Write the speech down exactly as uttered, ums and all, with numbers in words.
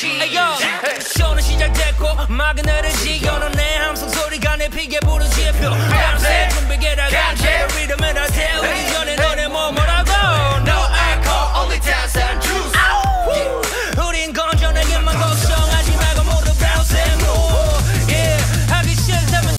에요 쇼는 시작됐고 막은 흐르지 여는 내 함성 소리가 내 피게 부르지표 밤새 준비해라 간제 리듬을 다 태우기 전에 너네 뭐 뭐라